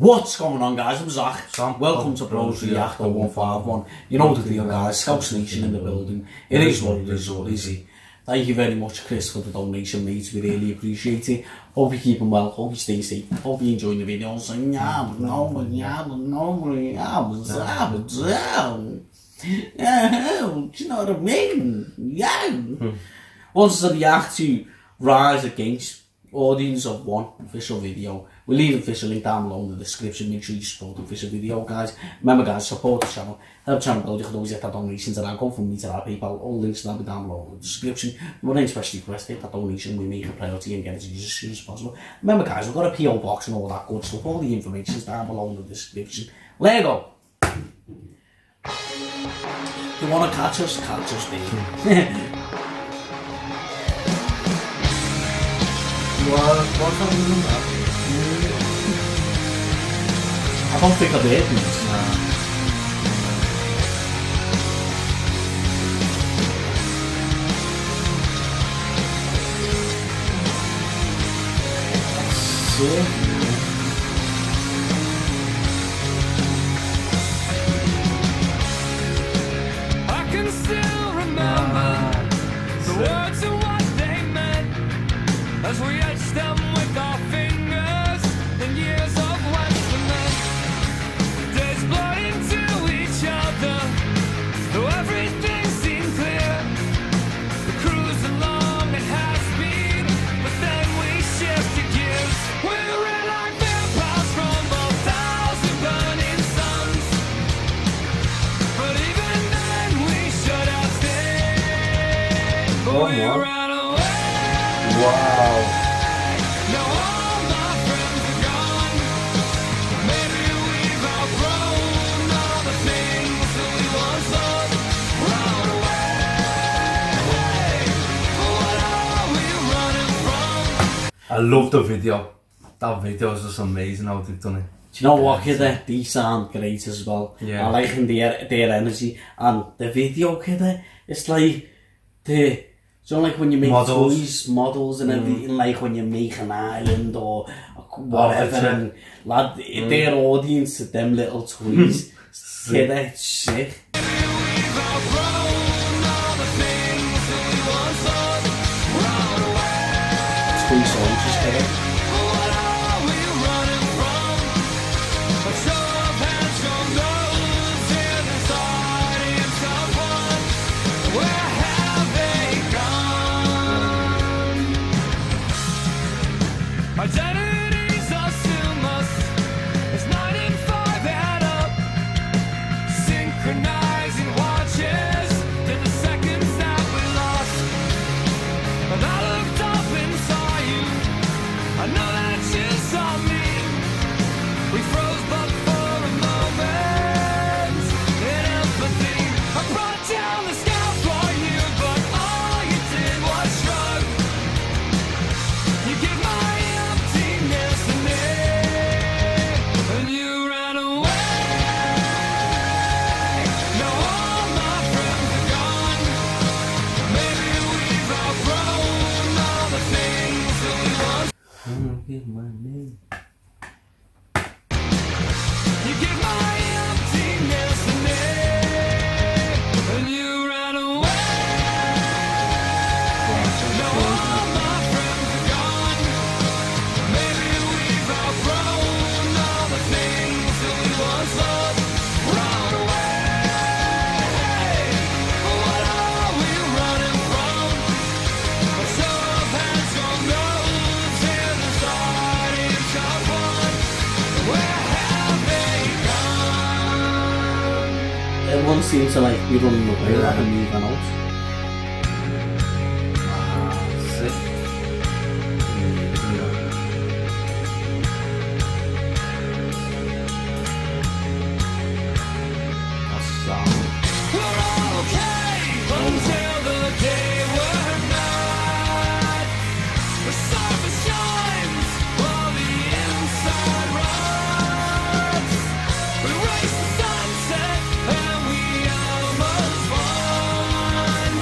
What's going on, guys? I'm Zach. Sam. Welcome to Bros React 151. You know the deal, guys. Scouts Nation in the building. It is what it is, or is it? Thank you very much, Chris, for the donation, mate. We really appreciate it. Hope you keep them well. Hope you stay safe. Hope you enjoy the videos. Do you know what I mean? Yeah. Once I react to Rise Against, audience of one official video. We'll leave the official link down below in the description. Make sure you support the official video, guys. Remember, guys, support the channel. Help the channel build. You can always get that donations and I'll go from me to that PayPal. All links will be down below in the description. If any special request, hit that donation. We make a priority and get it to you as soon as possible. Remember, guys, we've got a PO box and all that good stuff. All the information is down below in the description. Let go. You want to catch us, baby. What's on that? I don't think I did. I can still remember the words and what they meant as we etched them with our fingers in years of wet cement. Days blurred into each other, though everything seemed clear. The cruise along it has been, but then we shifted gears. We ran like vampires from both thousand burning suns, but even then we should have stayed. But we ran away. Wow. Now all my friends are gone. Maybe we've outgrown all the things that we once loved. Run away. What are we running from? I love the video. That video is just amazing how they've done it. Do you know what, kidder? They sound great as well. Yeah. I like their energy. And the video, kidder, it's like the... Do you know, like when you make toys, models and everything, like when you make an island or whatever, and lad, their audience, them little toys, kidder, it's sick. We've outgrown all the things that we once loved. Run away. Toy soldiers, kidder. What are we running from? A show of hands from those in this audience of one. Where have they gone? Identities assume us as 9 and 5 add up, synchronizing watches to the seconds that we lost. And I looked up and saw you. I know that you saw me. We froze but for a moment in empathy. I brought down the sky for you, but all you did was shrug. You give my emptiness a name, and you ran away. Now all my friends are gone. Maybe we've outgrown all the things that we once. Give my name. You give my emptiness a name, and you ran away. Now all my friends are gone. Maybe we've outgrown all the things that we once loved. Run away. What are we running from? A show of hands from those in this audience of one. Where have they gone? Everyone seems to like be running away, like and moving out. We're all okay until the day we're not. The surface shines while the inside runs. We race the sunset and we almost won.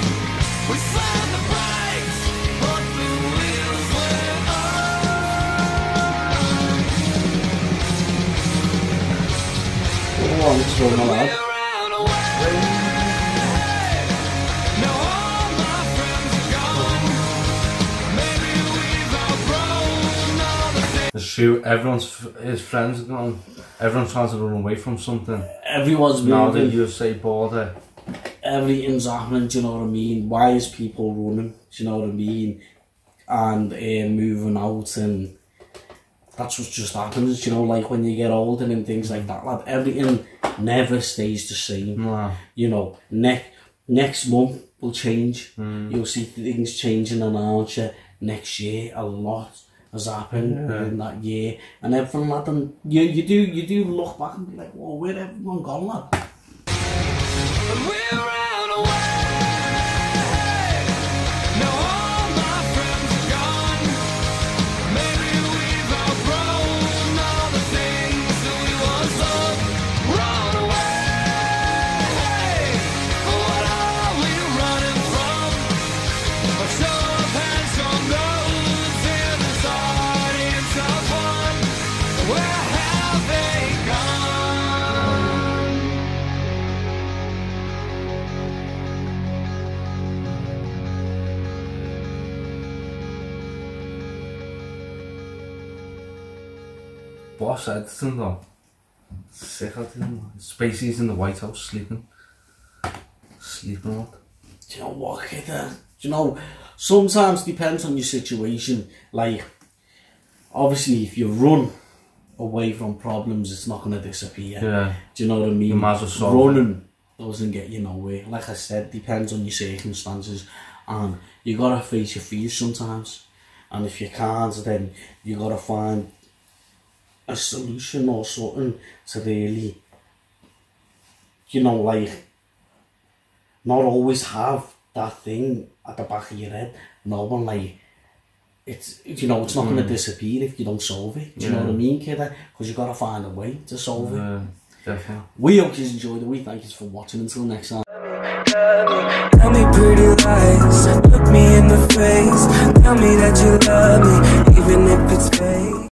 on, it's going We along. ran away. Now all my friends are gone. Maybe we've outgrown all the things. It's true, his friends are gone. Everyone's trying to run away from something. Everyone's Now the moving, USA border. everything's happening, do you know what I mean? Why is people running, do you know what I mean? And moving out, and that's what just happens, you know, like when you get older and things like that, lad, everything never stays the same. Nah. You know, next month will change. You'll see things changing around you. Next year, a lot has happened in that year, and everything like that. And you do look back and be like, "Whoa, where everyone gone, lad?" We ran away. Now all my friends are gone. Maybe we've outgrown all the things that we once loved. Run away. What are we running from? A show of hands from those in this audience of one. Where have they gone? Boss Edison though. Sick of him. Spacey's in the White House sleeping. Sleeping a lot. Do you know what, kid? Do you know, sometimes depends on your situation. Like, obviously, if you run away from problems, it's not going to disappear. Yeah. Do you know what I mean? You might as well solve it. Running doesn't get you nowhere. Like I said, depends on your circumstances. And you got to face your fears sometimes. And if you can't, then you got to find a solution or something to really, you know, like, not always have that thing at the back of your head. No one, like, it's, you know, it's not going to disappear if you don't solve it. Do you know what I mean, kid? Because you got to find a way to solve it. Yeah, definitely. We hope you enjoyed it. We thank you for watching. Until next time. Tell me pretty lies, look me in the face. Tell me that you love me, even if it's fake.